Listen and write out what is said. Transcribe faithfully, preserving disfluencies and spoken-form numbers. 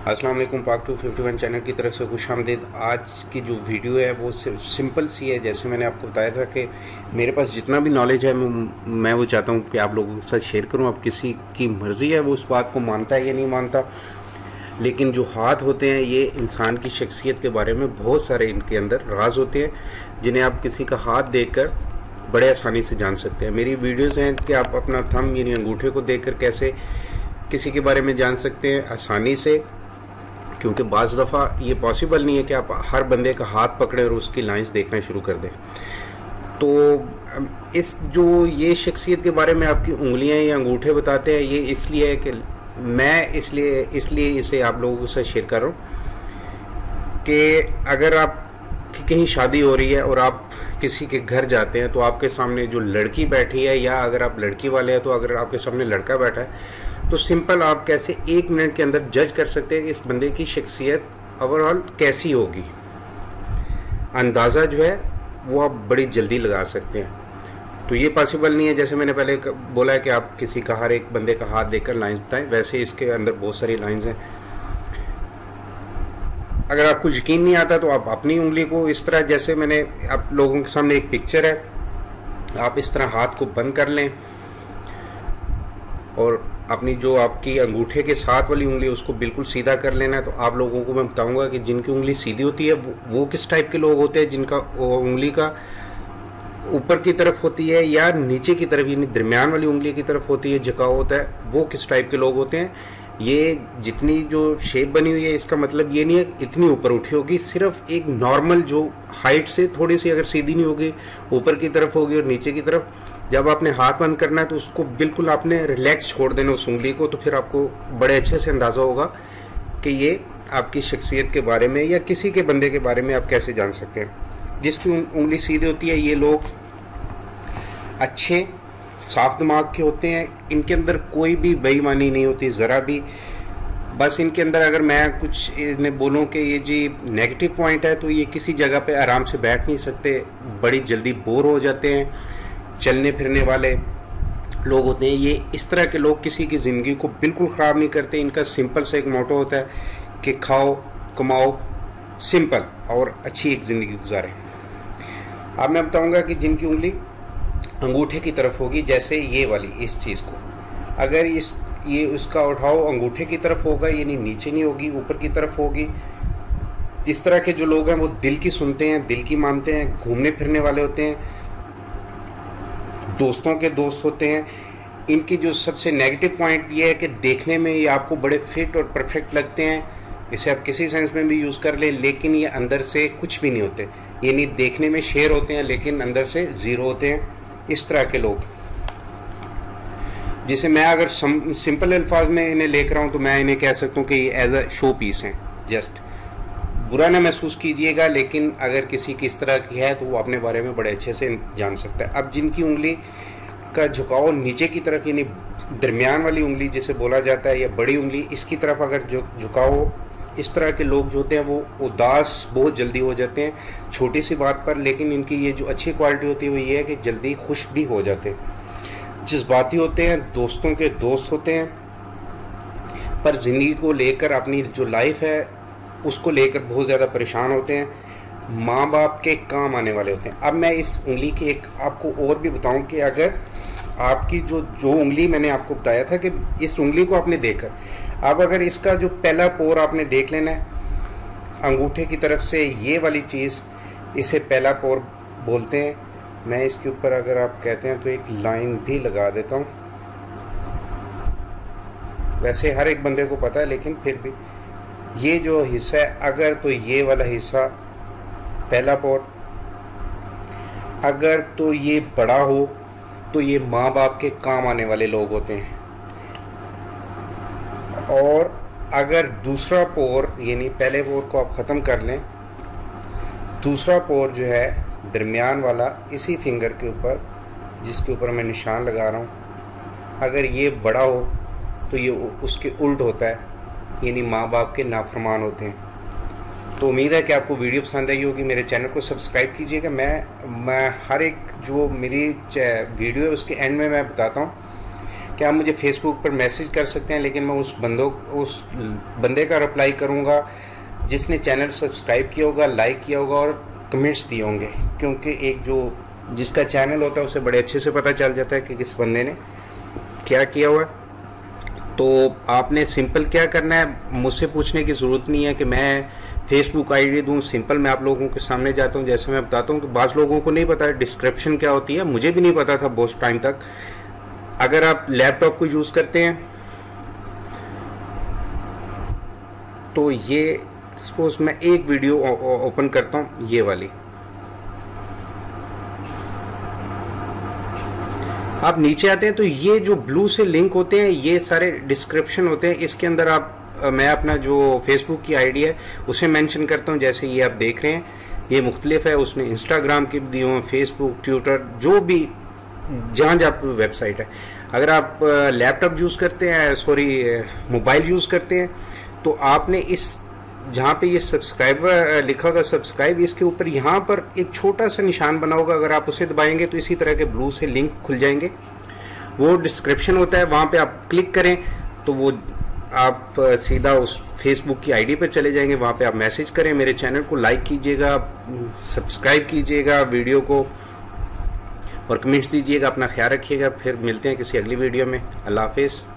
अस्सलाम वालेकुम। पाक टू फिफ्टी वन चैनल की तरफ से खुशामदीद। आज की जो वीडियो है वो सिंपल सी है। जैसे मैंने आपको बताया था कि मेरे पास जितना भी नॉलेज है मैं वो चाहता हूँ कि आप लोगों के साथ शेयर करूँ। अब किसी की मर्ज़ी है वो उस बात को मानता है या नहीं मानता, लेकिन जो हाथ होते हैं ये इंसान की शख्सियत के बारे में बहुत सारे इनके अंदर राज होते हैं जिन्हें आप किसी का हाथ देखकर बड़े आसानी से जान सकते हैं। मेरी वीडियोज़ हैं कि आप अपना थंब यानी अंगूठे को देखकर कैसे किसी के बारे में जान सकते हैं आसानी से, क्योंकि बाज़ दफ़ा ये पॉसिबल नहीं है कि आप हर बंदे का हाथ पकड़े और उसकी लाइंस देखना शुरू कर दें। तो इस जो ये शख्सियत के बारे में आपकी उंगलियां या अंगूठे बताते हैं, ये इसलिए है कि मैं इसलिए इसलिए इसे आप लोगों के साथ शेयर कर रहा हूँ कि अगर आप कहीं शादी हो रही है और आप किसी के घर जाते हैं तो आपके सामने जो लड़की बैठी है, या अगर आप लड़की वाले हैं तो अगर आपके सामने लड़का बैठा है, तो सिंपल आप कैसे एक मिनट के अंदर जज कर सकते हैं कि इस बंदे की शख्सियत ओवरऑल कैसी होगी। अंदाज़ा जो है वो आप बड़ी जल्दी लगा सकते हैं। तो ये पॉसिबल नहीं है, जैसे मैंने पहले बोला है कि आप किसी का हर एक बंदे का हाथ देखकर लाइंस बताएं, वैसे इसके अंदर बहुत सारी लाइंस हैं। अगर आपको यकीन नहीं आता तो आप अपनी उंगली को इस तरह, जैसे मैंने आप लोगों के सामने एक पिक्चर है, आप इस तरह हाथ को बंद कर लें और अपनी जो आपकी अंगूठे के साथ वाली उंगली उसको बिल्कुल सीधा कर लेना है। तो आप लोगों को मैं बताऊंगा कि जिनकी उंगली सीधी होती है वो, वो किस टाइप के लोग होते हैं, जिनका उंगली का ऊपर की तरफ होती है या नीचे की तरफ यानी दरमियान वाली उंगली की तरफ होती है, झुकाव होता है, वो किस टाइप के लोग होते हैं। ये जितनी जो शेप बनी हुई है इसका मतलब ये नहीं है इतनी ऊपर उठी होगी, सिर्फ एक नॉर्मल जो हाइट से थोड़ी सी अगर सीधी नहीं होगी, ऊपर की तरफ होगी और नीचे की तरफ। जब आपने हाथ बंद करना है तो उसको बिल्कुल आपने रिलैक्स छोड़ देना उस उंगली को, तो फिर आपको बड़े अच्छे से अंदाज़ा होगा कि ये आपकी शख्सियत के बारे में या किसी के बंदे के बारे में आप कैसे जान सकते हैं। जिसकी उंगली सीधी होती है ये लोग अच्छे साफ दिमाग के होते हैं, इनके अंदर कोई भी बेईमानी नहीं होती ज़रा भी। बस इनके अंदर अगर मैं कुछ इन्हें बोलूं कि ये जी नेगेटिव पॉइंट है तो ये किसी जगह पे आराम से बैठ नहीं सकते, बड़ी जल्दी बोर हो जाते हैं, चलने फिरने वाले लोग होते हैं। ये इस तरह के लोग किसी की ज़िंदगी को बिल्कुल ख़राब नहीं करते। इनका सिंपल सा एक मोटो होता है कि खाओ कमाओ सिंपल और अच्छी एक ज़िंदगी गुजारें। अब मैं बताऊंगा कि जिनकी उंगली अंगूठे की तरफ होगी, जैसे ये वाली इस चीज़ को अगर इस ये उसका उठाओ अंगूठे की तरफ होगा, यानी नीचे नहीं होगी ऊपर की तरफ होगी। इस तरह के जो लोग हैं वो दिल की सुनते हैं, दिल की मानते हैं, घूमने फिरने वाले होते हैं, दोस्तों के दोस्त होते हैं। इनकी जो सबसे नेगेटिव पॉइंट ये है कि देखने में ये आपको बड़े फिट और परफेक्ट लगते हैं, इसे आप किसी सेंस में भी यूज़ कर ले, लेकिन ये अंदर से कुछ भी नहीं होते, यानी देखने में शेर होते हैं लेकिन अंदर से ज़ीरो होते हैं। इस तरह के लोग जिसे मैं अगर सिंपल अल्फाज में इन्हें लेकर रहा हूँ तो मैं इन्हें कह सकता हूँ कि ये एज अ शो पीस हैं। जस्ट बुरा ना महसूस कीजिएगा, लेकिन अगर किसी की इस तरह की है तो वो अपने बारे में बड़े अच्छे से जान सकता है। अब जिनकी उंगली का झुकाव नीचे की तरफ यानी दरमियान वाली उंगली जिसे बोला जाता है या बड़ी उंगली, इसकी तरफ अगर झुकाव हो, इस तरह के लोग जो होते हैं वो उदास बहुत जल्दी हो जाते हैं छोटी सी बात पर। लेकिन इनकी ये जो अच्छी क्वालिटी होती है वो ये है कि जल्दी खुश भी हो जाते हैं, जज्बाती होते हैं, दोस्तों के दोस्त होते हैं, पर ज़िंदगी को लेकर अपनी जो लाइफ है उसको लेकर बहुत ज़्यादा परेशान होते हैं, माँ बाप के काम आने वाले होते हैं। अब मैं इस उंगली की एक आपको और भी बताऊं कि अगर आपकी जो जो उंगली मैंने आपको बताया था कि इस उंगली को आपने देखकर, अब अगर इसका जो पहला पोर आपने देख लेना है अंगूठे की तरफ से, ये वाली चीज़ इसे पहला पोर बोलते हैं। मैं इसके ऊपर अगर आप कहते हैं तो एक लाइन भी लगा देता हूँ, वैसे हर एक बंदे को पता है लेकिन फिर भी ये जो हिस्सा है अगर तो ये वाला हिस्सा पहला पोर, अगर तो ये बड़ा हो तो ये माँ बाप के काम आने वाले लोग होते हैं, और अगर दूसरा पोर यानी पहले पोर को आप ख़त्म कर लें, दूसरा पोर जो है दरमियान वाला इसी फिंगर के ऊपर जिसके ऊपर मैं निशान लगा रहा हूँ, अगर ये बड़ा हो तो ये उसके उल्ट होता है, यानी माँ बाप के नाफरमान होते हैं। तो उम्मीद है कि आपको वीडियो पसंद आई होगी। मेरे चैनल को सब्सक्राइब कीजिएगा। मैं मैं हर एक जो मेरी वीडियो है उसके एंड में मैं बताता हूँ कि आप मुझे फेसबुक पर मैसेज कर सकते हैं, लेकिन मैं उस बंदों उस बंदे का रिप्लाई करूँगा जिसने चैनल सब्सक्राइब किया होगा, लाइक किया होगा और कमेंट्स दिए होंगे, क्योंकि एक जो जिसका चैनल होता है उसे बड़े अच्छे से पता चल जाता है कि किस बंदे ने क्या किया हुआ है। तो आपने सिंपल क्या करना है, मुझसे पूछने की ज़रूरत नहीं है कि मैं फेसबुक आईडी दूं। सिंपल मैं आप लोगों के सामने जाता हूं, जैसे मैं बताता हूं कि बाज़ लोगों को नहीं पता है डिस्क्रिप्शन क्या होती है, मुझे भी नहीं पता था बहुत टाइम तक। अगर आप लैपटॉप को यूज़ करते हैं तो ये सपोज मैं एक वीडियो ओपन करता हूं, ये वाली, आप नीचे आते हैं तो ये जो ब्लू से लिंक होते हैं ये सारे डिस्क्रिप्शन होते हैं। इसके अंदर आप मैं अपना जो फेसबुक की आईडी है उसे मेंशन करता हूं, जैसे ये आप देख रहे हैं ये मुख्तलिफ है, उसमें इंस्टाग्राम के भी दिए हुए, फेसबुक, ट्विटर, जो भी जहाँ जहाँ वेबसाइट है। अगर आप लैपटॉप यूज़ करते हैं, सॉरी मोबाइल यूज़ करते हैं, तो आपने इस जहाँ पे ये सब्सक्राइबर लिखा होगा सब्सक्राइब, इसके ऊपर यहाँ पर एक छोटा सा निशान बना होगा, अगर आप उसे दबाएंगे तो इसी तरह के ब्लू से लिंक खुल जाएंगे। वो डिस्क्रिप्शन होता है, वहाँ पे आप क्लिक करें तो वो आप सीधा उस फेसबुक की आईडी पर चले जाएंगे, वहाँ पे आप मैसेज करें, मेरे चैनल को लाइक कीजिएगा, सब्सक्राइब कीजिएगा वीडियो को और कमेंट्स दीजिएगा। अपना ख्याल रखिएगा, फिर मिलते हैं किसी अगली वीडियो में। अल्लाह हाफिज़।